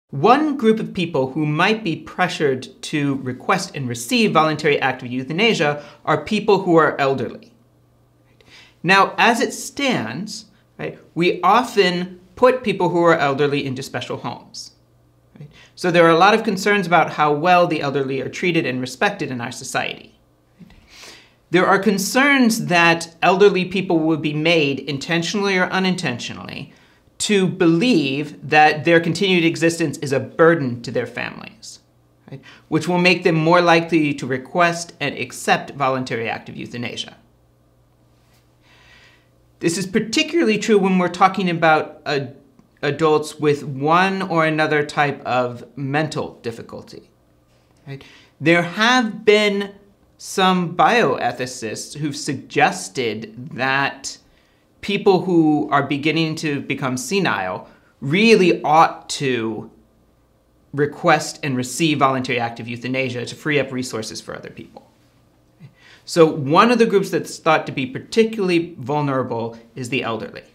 One group of people who might be pressured to request and receive voluntary active euthanasia are people who are elderly. Now, as it stands, we often put people who are elderly into special homes. So there are a lot of concerns about how well the elderly are treated and respected in our society. There are concerns that elderly people will be made, intentionally or unintentionally, to believe that their continued existence is a burden to their families, which will make them more likely to request and accept voluntary active euthanasia. This is particularly true when we're talking about adults with one or another type of mental difficulty. There have been some bioethicists who've suggested that people who are beginning to become senile really ought to request and receive voluntary active euthanasia to free up resources for other people. So one of the groups that's thought to be particularly vulnerable is the elderly.